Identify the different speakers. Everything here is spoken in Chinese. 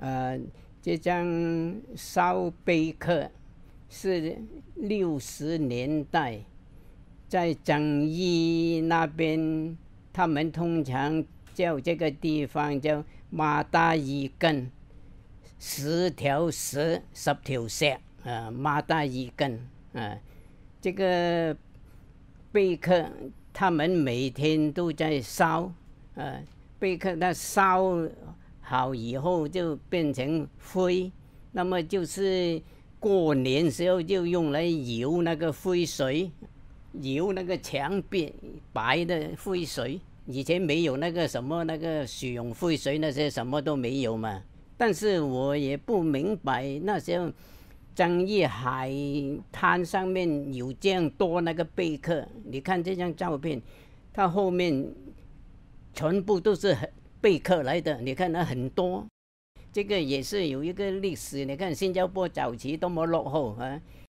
Speaker 1: 这张烧贝壳是60年代在樟宜那边，他们通常叫这个地方叫Mata Ikan， 10条石，10条石，Mata Ikan这个贝壳他们每天都在烧，贝壳它烧好以后就变成灰，那么就是过年时候就用来游那个灰水，游那个墙壁白的灰水。以前没有那个什么那个水用灰水那些什么都没有嘛。但是我也不明白那时候樟宜海滩上面有这样多那个贝壳。你看这张照片，它后面全部都是贝壳来的，你看它很多。这个也是有一个历史，你看新加坡早期多么落后啊！